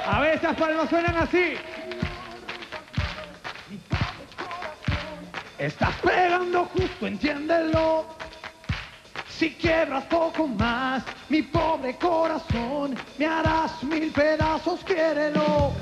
A ver, estas palmas suenan así. Estás pegando justo, entiéndelo. Si quiebras poco más, mi pobre corazón, me harás 1000 pedazos, quiérelo.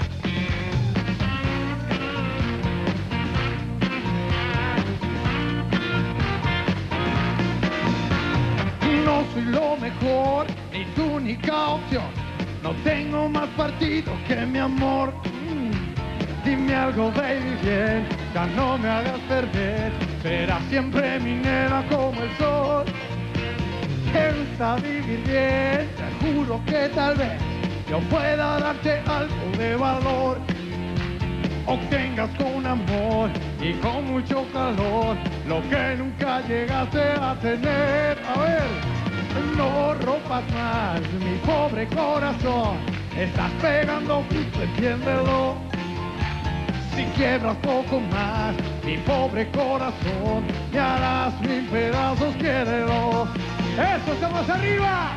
No soy lo mejor, ni tu única opción. No tengo más partido que mi amor. Dime algo, baby, bien, ya no me hagas perder. Serás siempre mi nena como el sol. Te gusta vivir bien, te juro que tal vez yo pueda darte algo de valor. Obtengas con amor y con mucho calor lo que nunca llegaste a tener. A ver, no rompas más mi pobre corazón. Estás pegando justo, entiéndelo. Si quiebras poco más mi pobre corazón, me harás 1000 pedazos, quiérelo. ¡Eso, estamos arriba!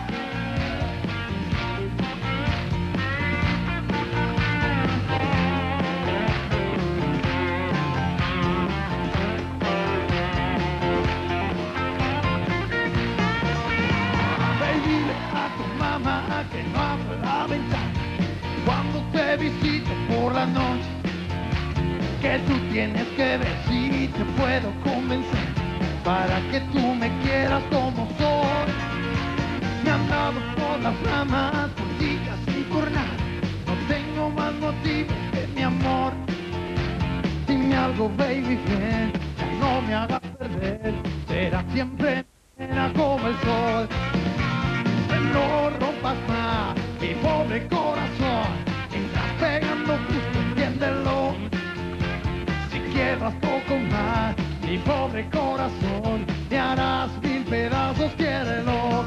Que no abra la ventana cuando te visito por la noche, que tú tienes que ver si te puedo convencer para que tú me quieras como soy. Me han dado por las ramas, por chicas y por nada, no tengo más motivos que mi amor. Dime algo, baby, bien, ya no me hagas perder, será siempre nena como el sol. No rompas más mi pobre corazón, estás pegando justo, entiéndelo. Si quiebras poco más mi pobre corazón, me harás 1000 pedazos, quiérelo.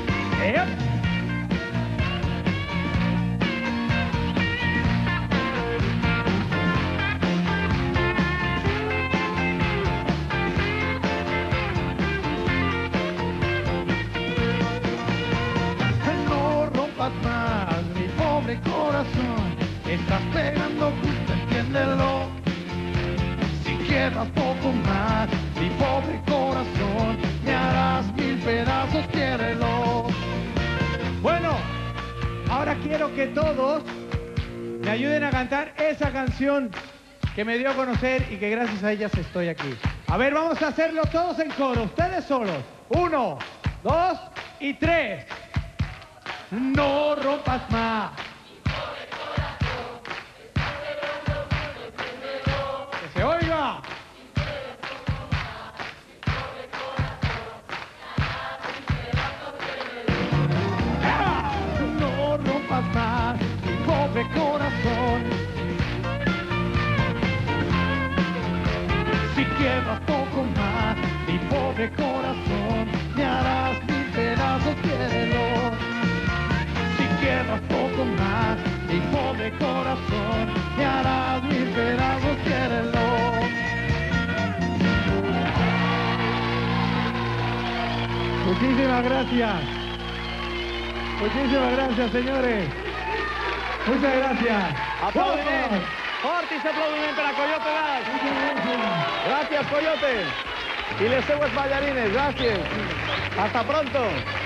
Más mi pobre corazón, estás pegando justo, entiéndelo. Si quiebras poco más mi pobre corazón, me harás 1000 pedazos, quiérelo. Bueno, ahora quiero que todos me ayuden a cantar esa canción que me dio a conocer y que gracias a ellas estoy aquí. A ver, vamos a hacerlo todos en coro, ustedes solos. 1, 2 y 3. No rompas más. Que se oiga. No rompas más mi pobre corazón. Si quiebras poco más mi pobre corazón, me harás 1000 pedazos, quiérelo. Quiebras poco más mi pobre corazón, me harás 1000 pedazos, quiérelo. Muchísimas gracias. Muchísimas gracias, señores. Muchas gracias. Aplaudiment. Fortis aplaudiment a Coyote Gas. Gracias, Coyote. Y les seues ballarines, gracias. Hasta pronto.